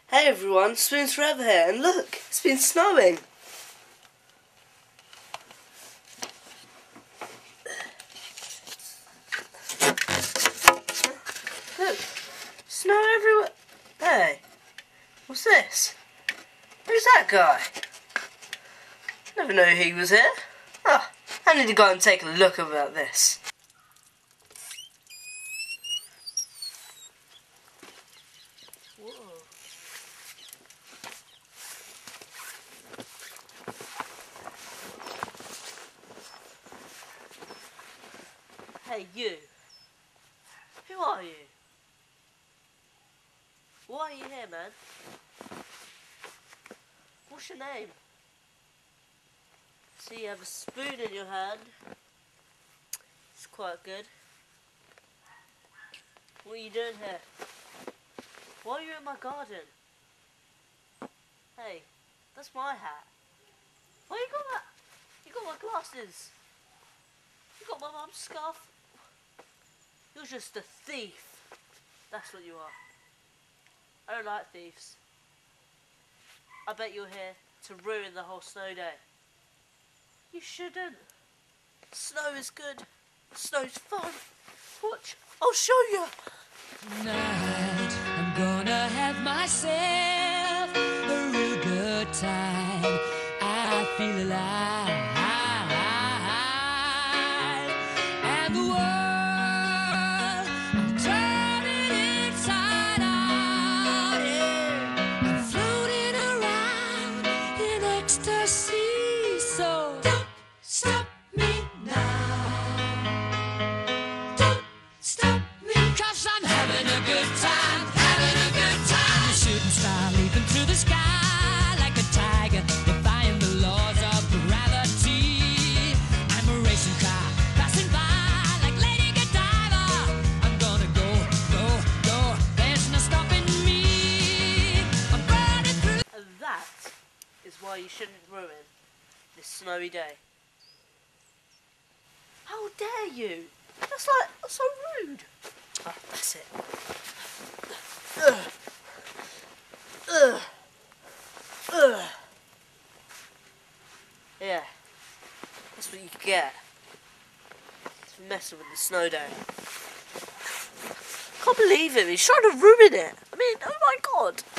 Hey everyone, Spoons4evr here, and look, it's been snowing. Look, snow everywhere. Hey, what's this? Who's that guy? Never knew he was here. Oh, I need to go and take a look about this. Whoa. Hey you, who are you? Why are you here, man? What's your name? See, you have a spoon in your hand. It's quite good. What are you doing here? Why are you in my garden? Hey, that's my hat. Why you got that? You got my glasses. You got my mum's scarf. You're just a thief. That's what you are. I don't like thieves. I bet you're here to ruin the whole snow day. You shouldn't. Snow is good. Snow's fun. Watch, I'll show you. Tonight I'm gonna have myself a real good time. I feel alive, and the world I'm turning inside out. Yeah, I'm floating around in ecstasy. So don't stop me now. Don't stop me, 'cause I'm having a good time, having a good time. I'm a shooting star leaping through the sky like a tiger, defying the laws of gravity. I'm a racing car passing by like Lady Godiva. I'm gonna go, go, go. There's no stopping me. I'm burning through. And that is why you shouldn't ruin this snowy day. How dare you? That's so rude. Oh, that's it. Ugh. Ugh. Ugh. Yeah, that's what you get for messing with the snow day. Can't believe him, he's trying to ruin it. I mean, oh my god.